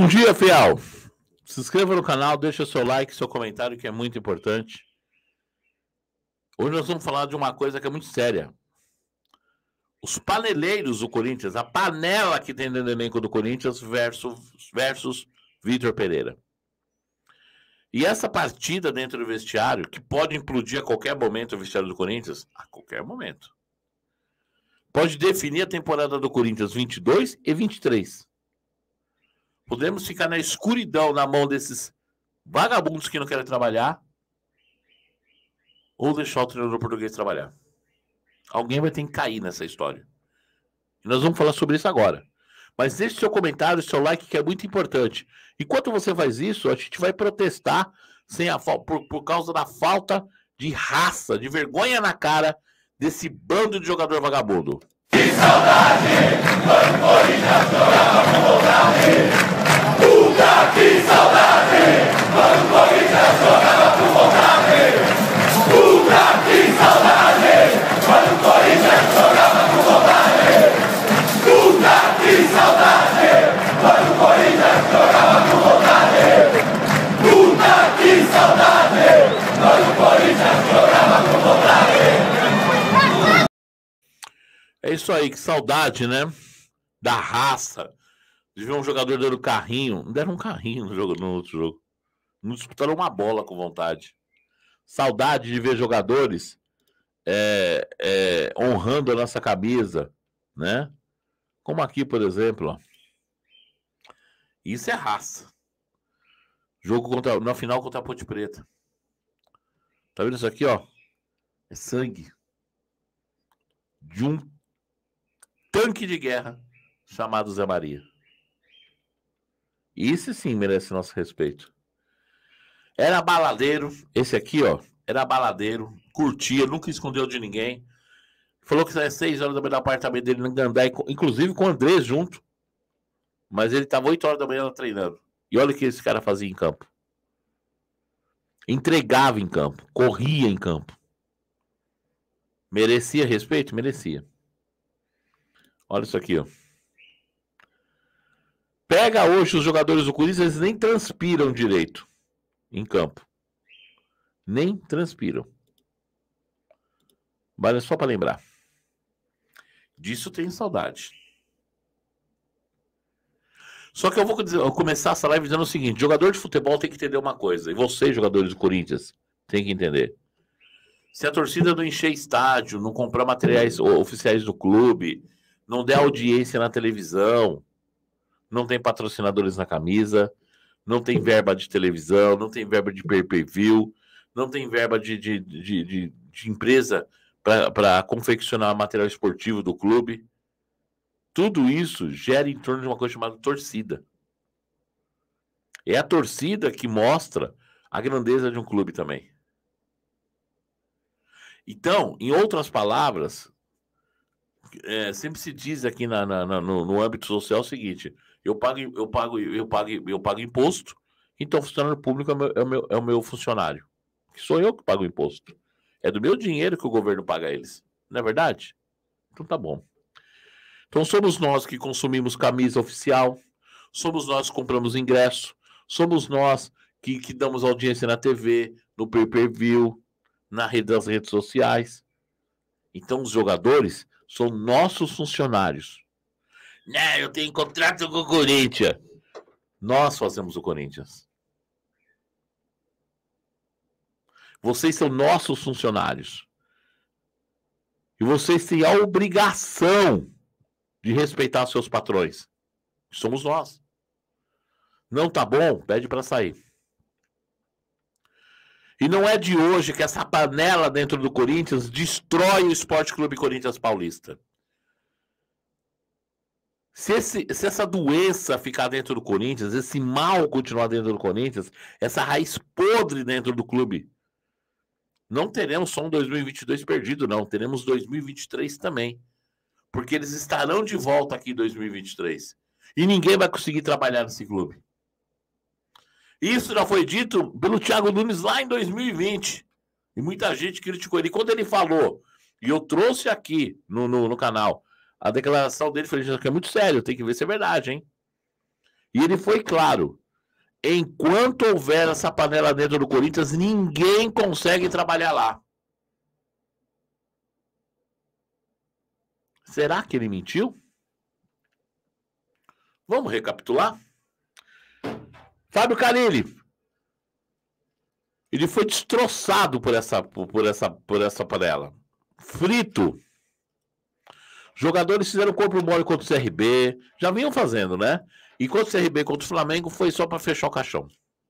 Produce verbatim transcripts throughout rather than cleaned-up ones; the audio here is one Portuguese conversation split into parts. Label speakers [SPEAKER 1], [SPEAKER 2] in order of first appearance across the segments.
[SPEAKER 1] dia, fiel. Se inscreva no canal, deixa seu like, seu comentário, que é muito importante. Hoje nós vamos falar de uma coisa que é muito séria. Os paneleiros do Corinthians, a panela que tem dentro do elenco do Corinthians versus, versus Vitor Pereira. E essa partida dentro do vestiário, que pode implodir a qualquer momento o vestiário do Corinthians, a qualquer momento, pode definir a temporada do Corinthians vinte e dois e vinte e três. Podemos ficar na escuridão na mão desses vagabundos que não querem trabalhar ou deixar o treinador português trabalhar. Alguém vai ter que cair nessa história. E nós vamos falar sobre isso agora. Mas deixe seu comentário, seu like, que é muito importante. Enquanto você faz isso, a gente vai protestar sem a, por, por causa da falta de raça, de vergonha na cara desse bando de jogador vagabundo.
[SPEAKER 2] Que saudade, quando Corinthians jogava com vontade. Puta que saudade, quando Corinthians jogava com vontade. Puta que saudade, quando Corinthians jogava com vontade. Puta que saudade, quando Corinthians jogava com vontade. Puta que saudade, quando Corinthians jogava com vontade.
[SPEAKER 1] É isso aí, que saudade, né? Da raça. De ver um jogador dando carrinho. Não deram um carrinho no, jogo, no outro jogo. Não disputaram uma bola com vontade. Saudade de ver jogadores é, é, honrando a nossa camisa, né? Como aqui, por exemplo. Ó. Isso é raça. Jogo contra, na final contra a Ponte Preta. Tá vendo isso aqui, ó? É sangue. De um tanque de guerra chamado Zé Maria. Isso sim merece nosso respeito. Era baladeiro. Esse aqui, ó, era baladeiro. Curtia, nunca escondeu de ninguém. Falou que saia seis horas da manhã do apartamento dele no Gandai, inclusive com o Andrés junto. Mas ele tava oito horas da manhã treinando. E olha o que esse cara fazia em campo. Entregava em campo. Corria em campo. Merecia respeito? Merecia. Olha isso aqui, ó. Pega hoje os jogadores do Corinthians, eles nem transpiram direito em campo. Nem transpiram. Mas é só para lembrar. Disso tenho saudade. Só que eu vou, dizer, eu vou começar essa live dizendo o seguinte: jogador de futebol tem que entender uma coisa. E vocês, jogadores do Corinthians, tem que entender. Se a torcida não encher estádio, não comprar materiais oficiais do clube, não der audiência na televisão, não tem patrocinadores na camisa, não tem verba de televisão, não tem verba de pay-per-view, não tem verba de, de, de, de, de empresa para confeccionar material esportivo do clube. Tudo isso gera em torno de uma coisa chamada torcida. É a torcida que mostra a grandeza de um clube também. Então, em outras palavras, é, sempre se diz aqui na, na, na, no, no âmbito social o seguinte: eu pago, eu pago, eu pago, eu pago imposto, então o funcionário público é o, meu, é, o meu, é o meu funcionário. Que sou eu que pago o imposto. É do meu dinheiro que o governo paga a eles. Não é verdade? Então tá bom. Então somos nós que consumimos camisa oficial, somos nós que compramos ingresso, somos nós que, que damos audiência na T V, no pay-per-view, na rede das redes sociais. Então os jogadores são nossos funcionários. Não, eu tenho contrato com o Corinthians. Nós fazemos o Corinthians. Vocês são nossos funcionários. E vocês têm a obrigação de respeitar seus patrões. Somos nós. Não tá bom? Pede para sair. E não é de hoje que essa panela dentro do Corinthians destrói o Esporte Clube Corinthians Paulista. Se, esse, se essa doença ficar dentro do Corinthians, esse mal continuar dentro do Corinthians, essa raiz podre dentro do clube, não teremos só um dois mil e vinte e dois perdido, não. Teremos dois mil e vinte e três também. Porque eles estarão de volta aqui em dois mil e vinte e três. E ninguém vai conseguir trabalhar nesse clube. Isso já foi dito pelo Thiago Nunes lá em dois mil e vinte. E muita gente criticou ele. Quando ele falou, e eu trouxe aqui no, no, no canal, a declaração dele foi que é muito sério, tem que ver se é verdade, hein? E ele foi claro. Enquanto houver essa panela dentro do Corinthians, ninguém consegue trabalhar lá. Será que ele mentiu? Vamos recapitular? Fábio Carille. Ele foi destroçado por essa, por essa, por essa panela. Frito. Jogadores fizeram corpo mole contra o C R B. Já vinham fazendo, né? E contra o C R B, contra o Flamengo, foi só para fechar o caixão.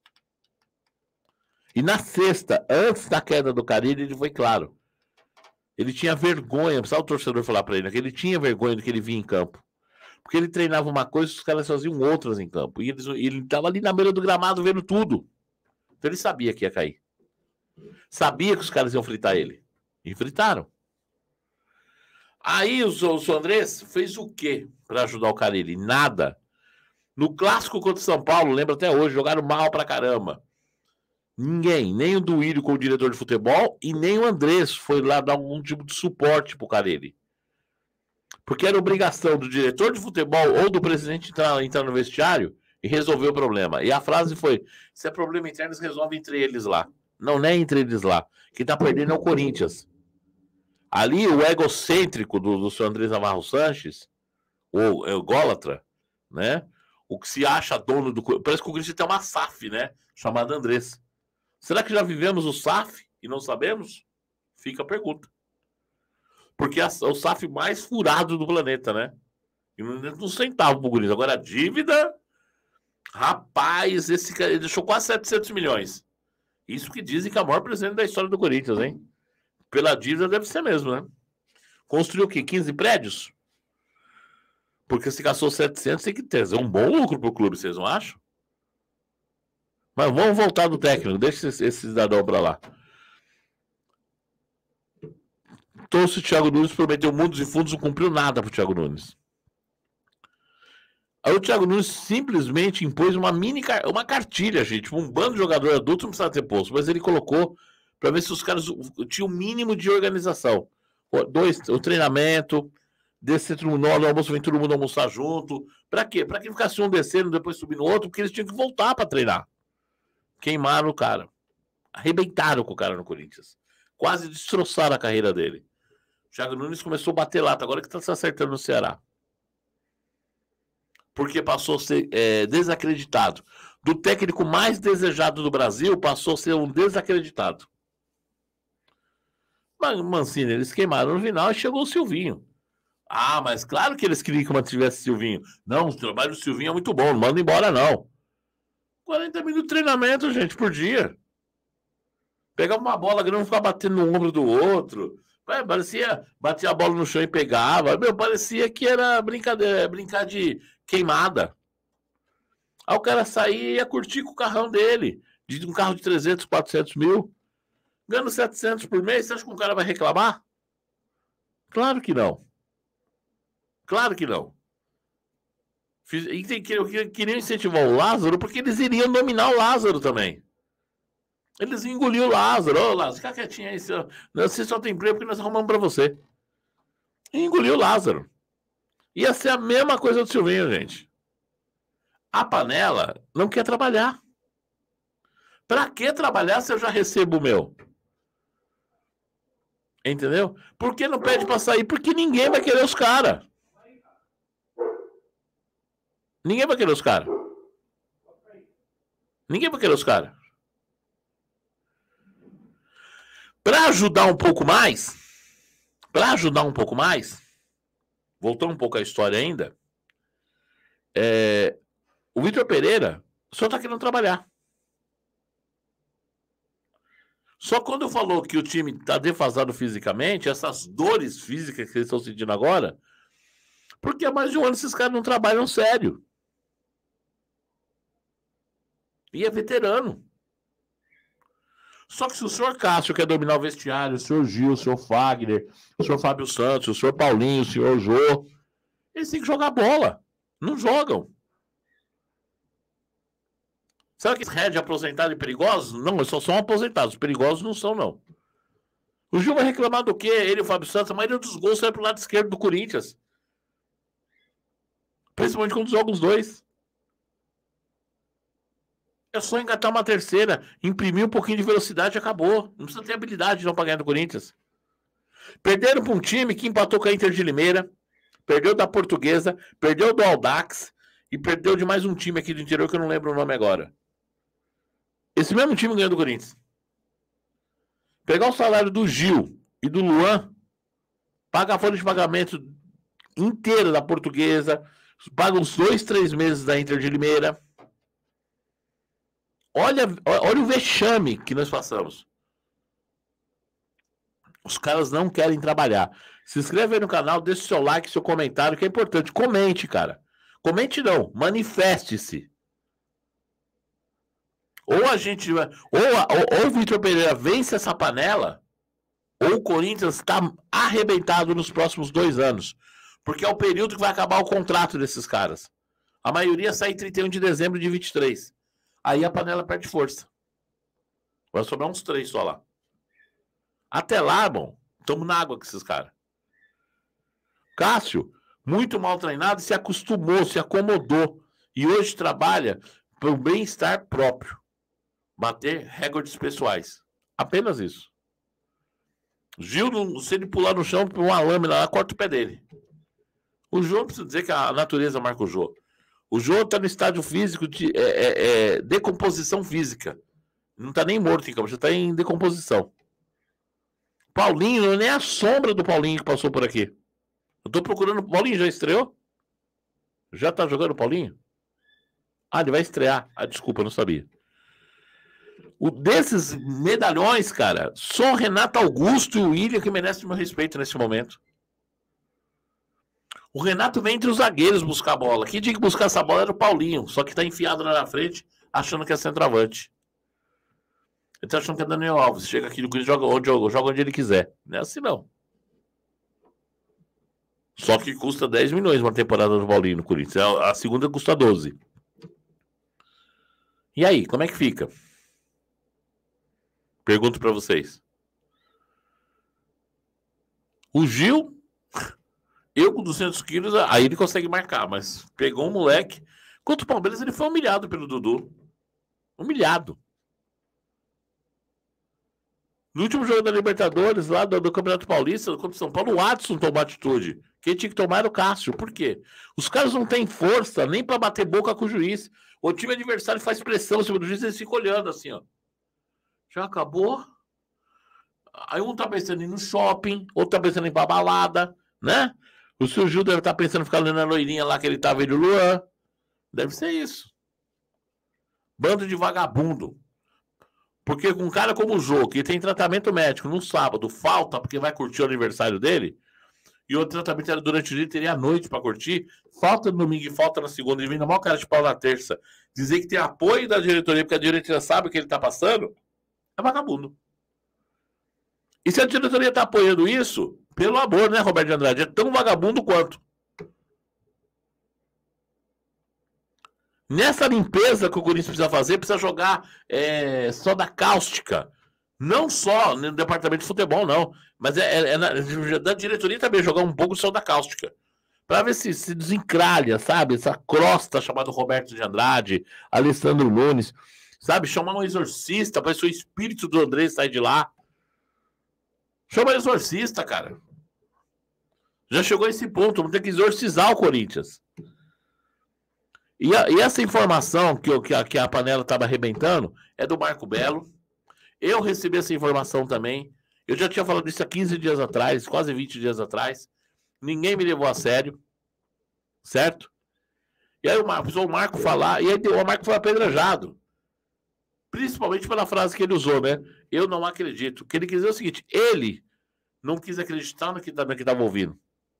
[SPEAKER 1] E na sexta, antes da queda do Carille, ele foi claro. Ele tinha vergonha, precisava o torcedor falar para ele, que ele tinha vergonha do que ele via em campo. Porque ele treinava uma coisa e os caras faziam outras em campo. E ele estava ali na beira do gramado vendo tudo. Então ele sabia que ia cair. Sabia que os caras iam fritar ele. E fritaram. Aí o São Andrés fez o quê para ajudar o Carille? Nada. No clássico contra o São Paulo, lembra até hoje, jogaram mal pra caramba. Ninguém, nem o Duílio como diretor de futebol e nem o Andrés foi lá dar algum tipo de suporte pro Carille. Porque era obrigação do diretor de futebol ou do presidente entrar, entrar no vestiário e resolver o problema. E a frase foi, se é problema interno, eles resolvem entre eles lá. Não, não é entre eles lá. Quem tá perdendo é o Corinthians. Ali, o egocêntrico do, do senhor Andrés Navarro Sanches, o ególatra, né? O que se acha dono do... Parece que o Corinthians tem uma S A F, né? Chamada Andrés. Será que já vivemos o S A F e não sabemos? Fica a pergunta. Porque é o S A F mais furado do planeta, né? E não centavo pro Corinthians. Agora a dívida... Rapaz, esse cara ele deixou quase setecentos milhões. Isso que dizem que é o maior presidente da história do Corinthians, hein? Pela dívida deve ser mesmo, né? Construiu o quê? quinze prédios? Porque se gastou setecentos, tem que ter um bom lucro pro clube, vocês não acham? Mas vamos voltar do técnico, deixa esse, esse cidadão pra lá. Trouxe o Thiago Nunes, prometeu mundos e fundos, não cumpriu nada pro Thiago Nunes. Aí o Thiago Nunes simplesmente impôs uma mini uma cartilha, gente. Um bando de jogador adulto não precisava ter posto, mas ele colocou para ver se os caras tinham o mínimo de organização. Dois, o treinamento, descer todo mundo, no almoço vem todo mundo almoçar junto. Para quê? Para que ficasse um descendo, depois subindo o outro, porque eles tinham que voltar para treinar. Queimaram o cara. Arrebentaram com o cara no Corinthians. Quase destroçaram a carreira dele. O Thiago Nunes começou a bater lata, agora que está se acertando no Ceará. Porque passou a ser é, desacreditado. Do técnico mais desejado do Brasil, passou a ser um desacreditado. Mas, Mancini, eles queimaram no final e chegou o Silvinho. Ah, mas claro que eles queriam que mantivesse o Silvinho. Não, o trabalho do Silvinho é muito bom, não manda embora, não. quarenta minutos de treinamento, gente, por dia. Pegava uma bola grande e ficava batendo no ombro do outro. Parecia, batia a bola no chão e pegava. Meu, parecia que era brincadeira, brincar de queimada. Aí o cara saía e ia curtir com o carrão dele. De um carro de trezentos, quatrocentos mil. Ganhando setecentos por mês, você acha que o cara vai reclamar? Claro que não. Claro que não. E queriam incentivar o Lázaro porque eles iriam dominar o Lázaro também. Eles engoliram o Lázaro. Ô, Lázaro, fica quietinho aí. Você só tem emprego porque nós arrumamos pra você. E engoliu o Lázaro. Ia ser a mesma coisa do Silvinho, gente. A panela não quer trabalhar. Pra que trabalhar se eu já recebo o meu? Entendeu? Por que não pede pra sair? Porque ninguém vai querer os caras. Ninguém vai querer os caras. Ninguém vai querer os caras. Para ajudar um pouco mais, para ajudar um pouco mais, voltando um pouco à história ainda, é, o Vitor Pereira só está querendo trabalhar. Só quando falou que o time está defasado fisicamente, essas dores físicas que eles estão sentindo agora, porque há mais de um ano esses caras não trabalham sério. E é veterano. Só que se o senhor Cássio quer dominar o vestiário, o senhor Gil, o senhor Fagner, o senhor Fábio Santos, o senhor Paulinho, o senhor Jô, eles têm que jogar bola. Não jogam. Sabe que red aposentados e perigosos? Não, eles só são aposentados. Perigosos não são, não. O Gil vai reclamar do quê? Ele e o Fábio Santos, a maioria dos gols sai pro lado esquerdo do Corinthians. Principalmente quando jogam os dois. É só engatar uma terceira, imprimir um pouquinho de velocidade e acabou. Não precisa ter habilidade não para ganhar do Corinthians. Perderam para um time que empatou com a Inter de Limeira, perdeu da Portuguesa, perdeu do Audax e perdeu de mais um time aqui do interior que eu não lembro o nome agora. Esse mesmo time ganhou do Corinthians. Pegar o salário do Gil e do Luan, paga a folha de pagamento inteira da Portuguesa, paga uns dois, três meses da Inter de Limeira. Olha, olha o vexame que nós passamos. Os caras não querem trabalhar. Se inscreve aí no canal, deixa o seu like, seu comentário, que é importante. Comente, cara. Comente não, manifeste-se. Ou a gente... Ou, ou, ou o Vitor Pereira vence essa panela, ou o Corinthians está arrebentado nos próximos dois anos. Porque é o período que vai acabar o contrato desses caras. A maioria sai em trinta e um de dezembro de vinte e três. Aí a panela perde força. Vai sobrar uns três só lá. Até lá, bom, estamos na água com esses caras. Cássio, muito mal treinado, se acostumou, se acomodou. E hoje trabalha para o bem-estar próprio. Bater recordes pessoais. Apenas isso. Gil, se ele pular no chão por uma lâmina lá, corta o pé dele. O Jô, não precisa dizer que a natureza marca o Jô. O Jô está no estádio físico de é, é, é, decomposição física. Não está nem morto em campo, já está em decomposição. Paulinho, não é nem a sombra do Paulinho que passou por aqui. Eu tô procurando. O Paulinho já estreou? Já tá jogando o Paulinho? Ah, ele vai estrear. Ah, desculpa, eu não sabia. O desses medalhões, cara, só o Renato Augusto e o William que merecem meu respeito nesse momento. O Renato vem entre os zagueiros buscar a bola. Quem tinha que buscar essa bola era o Paulinho, só que tá enfiado lá na frente, achando que é centroavante. Ele tá achando que é Daniel Alves. Chega aqui no Corinthians, joga onde, joga onde ele quiser. Não é assim, não. Só que custa dez milhões uma temporada do Paulinho no Corinthians. A segunda custa doze. E aí, como é que fica? Pergunto pra vocês. O Gil, eu com duzentos quilos, aí ele consegue marcar, mas pegou um moleque. Contra o Palmeiras, ele foi humilhado pelo Dudu. Humilhado. No último jogo da Libertadores, lá do, do Campeonato Paulista, contra o São Paulo, o Adson tomou atitude. Quem tinha que tomar era o Cássio. Por quê? Os caras não têm força nem para bater boca com o juiz. O time adversário faz pressão em cima do juiz e eles ficam olhando assim, ó. Já acabou? Aí um tá pensando em ir no shopping, outro tá pensando em ir pra balada, né? O seu Gil deve estar pensando em ficar olhando a loirinha lá que ele tava vendo o Luan. Deve ser isso. Bando de vagabundo. Porque com um cara como o Jô, que tem tratamento médico no sábado, falta porque vai curtir o aniversário dele, e o tratamento era durante o dia, teria a noite para curtir, falta no domingo e falta na segunda, ele vem na maior cara de pau na terça, dizer que tem apoio da diretoria, porque a diretoria sabe o que ele tá passando, é vagabundo. E se a diretoria tá apoiando isso, pelo amor, né, Roberto de Andrade, é tão vagabundo quanto. Nessa limpeza que o Corinthians precisa fazer, precisa jogar é, soda cáustica. Não só no departamento de futebol, não. Mas é, é, é na, da diretoria também jogar um pouco de soda cáustica. Para ver se se desencralha, sabe? Essa crosta chamada Roberto de Andrade, Alessandro Nunes. Sabe? Chamar um exorcista para ver se o espírito do André sai de lá. Chama exorcista, cara. Já chegou a esse ponto. Vamos ter que exorcizar o Corinthians. E, a, e essa informação que, que, a, que a panela estava arrebentando é do Marco Belo. Eu recebi essa informação também. Eu já tinha falado isso há quinze dias atrás, quase vinte dias atrás. Ninguém me levou a sério. Certo? E aí o Marco, o Marco falar, e aí o Marco foi apedrejado. Principalmente pela frase que ele usou, né? Eu não acredito. O que ele quis dizer é o seguinte, ele não quis acreditar no que estava ouvindo.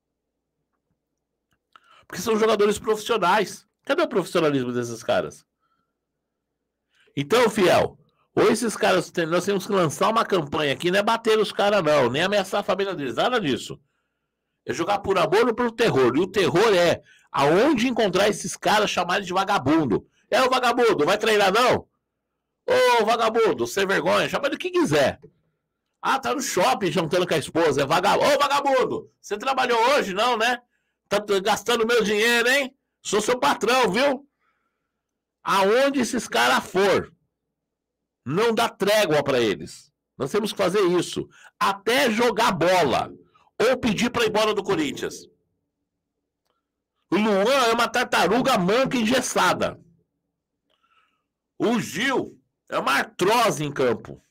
[SPEAKER 1] Porque são jogadores profissionais. Cadê o profissionalismo desses caras? Então, fiel, ou esses caras, nós temos que lançar uma campanha aqui, não é bater os caras não, nem ameaçar a família deles, nada disso. É jogar por amor ou por terror. E o terror é aonde encontrar esses caras chamados de vagabundo. É o vagabundo, vai treinar não? Ô vagabundo, sem vergonha, chama do que quiser. Ah, tá no shopping jantando com a esposa, é vagabundo. Ô vagabundo, você trabalhou hoje não, né? Tá gastando meu dinheiro, hein? Sou seu patrão, viu? Aonde esses caras for, não dá trégua para eles. Nós temos que fazer isso. Até jogar bola. Ou pedir para ir embora do Corinthians. O Luan é uma tartaruga manca engessada. O Gil é uma artrose em campo.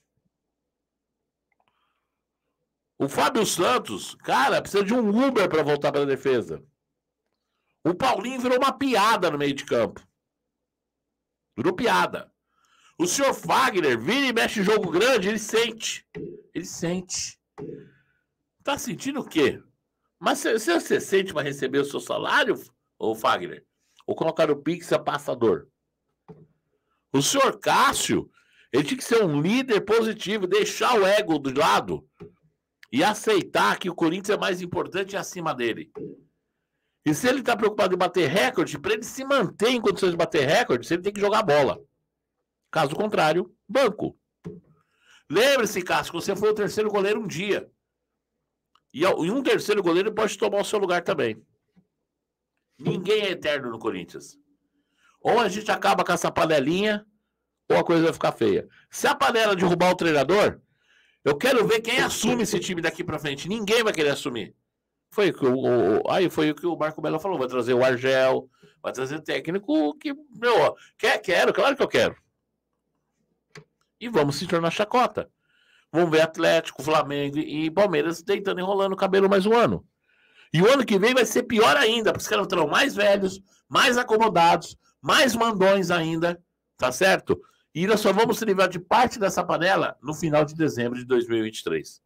[SPEAKER 1] O Fábio Santos, cara, precisa de um Uber para voltar para a defesa. O Paulinho virou uma piada no meio de campo. Virou piada. O senhor Fagner vira e mexe jogo grande, ele sente. Ele sente. Tá sentindo o quê? Mas se, se você sente para receber o seu salário, ô Fagner, ou colocar o Pix a passador. O senhor Cássio, ele tinha que ser um líder positivo, deixar o ego do lado e aceitar que o Corinthians é mais importante e acima dele. E se ele está preocupado em bater recorde, para ele se manter em condições de bater recorde, ele tem que jogar bola. Caso contrário, banco. Lembre-se, Cássio, que você foi o terceiro goleiro um dia. E um terceiro goleiro pode tomar o seu lugar também. Ninguém é eterno no Corinthians. Ou a gente acaba com essa panelinha, ou a coisa vai ficar feia. Se a panela derrubar o treinador, eu quero ver quem assume esse time daqui pra frente. Ninguém vai querer assumir. Foi o que o, o, aí foi o que o Marco Melo falou. Vai trazer o Argel, vai trazer técnico que, meu, quer, quero, claro que eu quero. E vamos se tornar chacota. Vamos ver Atlético, Flamengo e Palmeiras deitando e enrolando o cabelo mais um ano. E o ano que vem vai ser pior ainda, porque os caras estarão mais velhos, mais acomodados, mais mandões ainda, tá certo? E nós só vamos se livrar de parte dessa panela no final de dezembro de dois mil e vinte e três.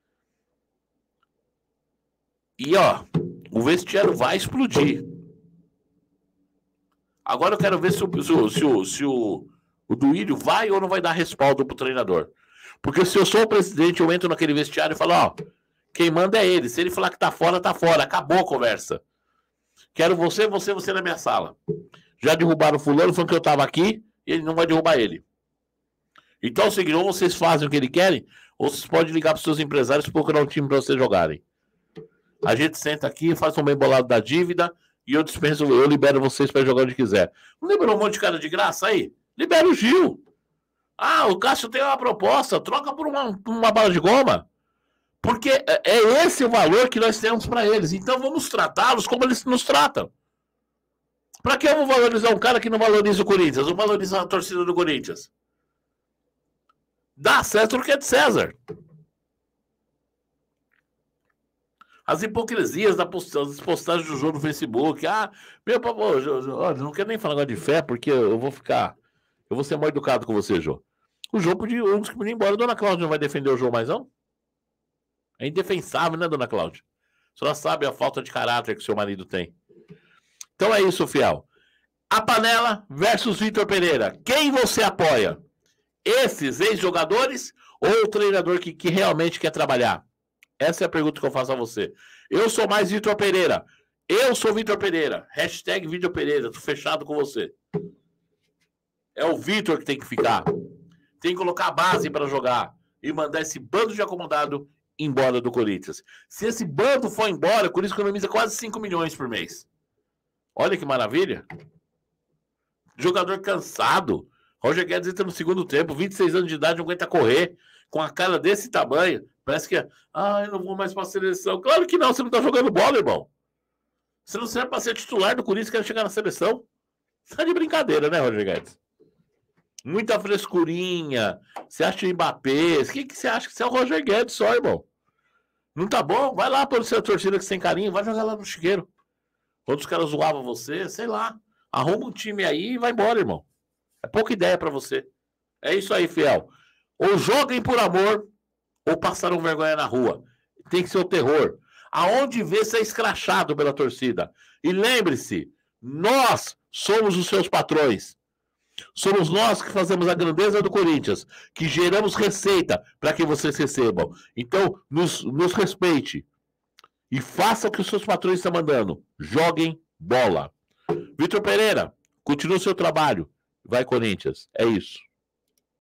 [SPEAKER 1] E, ó, o vestiário vai explodir. Agora eu quero ver se o, se o, se o, se o, o Duílio vai ou não vai dar respaldo pro treinador. Porque se eu sou o presidente, eu entro naquele vestiário e falo, ó, quem manda é ele. Se ele falar que tá fora, tá fora. Acabou a conversa. Quero você, você, você na minha sala. Já derrubaram o fulano, falando que eu tava aqui, e ele não vai derrubar ele. Então é o seguinte, ou vocês fazem o que ele querem, ou vocês podem ligar pros seus empresários e procurar um time pra vocês jogarem. A gente senta aqui, faz um bem bolado da dívida, e eu dispenso, eu libero vocês pra jogar onde quiser. Não liberou um monte de cara de graça aí? Libera o Gil. Ah, o Cássio tem uma proposta, troca por uma, uma bala de goma. Porque é esse o valor que nós temos para eles. Então vamos tratá-los como eles nos tratam. Para que eu vou valorizar um cara que não valoriza o Corinthians? Não valoriza a torcida do Corinthians? Dá César o que é de César. As hipocrisias das postagens do jogo no Facebook. Ah, meu pavô, não quero nem falar agora de fé, porque eu vou ficar... Eu vou ser mal educado com você, Jô. O Jô podia, uns que podiam ir embora. A dona Cláudia não vai defender o Jô mais, não? É indefensável, né, dona Cláudia? A senhora sabe a falta de caráter que seu marido tem. Então é isso, fiel. A panela versus Vitor Pereira. Quem você apoia? Esses ex-jogadores ou o treinador que, que realmente quer trabalhar? Essa é a pergunta que eu faço a você. Eu sou mais Vitor Pereira. Eu sou Vitor Pereira. Hashtag Vitor Pereira. Tô fechado com você. É o Vitor que tem que ficar. Tem que colocar a base para jogar e mandar esse bando de acomodado embora do Corinthians. Se esse bando for embora, o Corinthians economiza quase cinco milhões por mês. Olha que maravilha. Jogador cansado. Roger Guedes entra no segundo tempo, vinte e seis anos de idade, não aguenta correr, com a cara desse tamanho. Parece que, ah, eu não vou mais para a seleção. Claro que não, você não tá jogando bola, irmão. Você não serve para ser titular do Corinthians, quer chegar na seleção. Tá de brincadeira, né, Roger Guedes? Muita frescurinha. Você acha o Mbappé? O que, que você acha que você é o Roger Guedes só, irmão? Não tá bom? Vai lá para o seu torcida que sem carinho, vai jogar lá no Chiqueiro. Quando os caras zoavam você, sei lá. Arruma um time aí e vai embora, irmão. É pouca ideia para você. É isso aí, fiel. Ou joguem por amor, ou passaram vergonha na rua. Tem que ser o terror. Aonde vê ser escrachado pela torcida. E lembre-se, nós somos os seus patrões. Somos nós que fazemos a grandeza do Corinthians, que geramos receita para que vocês recebam. Então, nos, nos respeite. E faça o que os seus patrões estão mandando. Joguem bola. Vitor Pereira, continue o seu trabalho. Vai, Corinthians. É isso.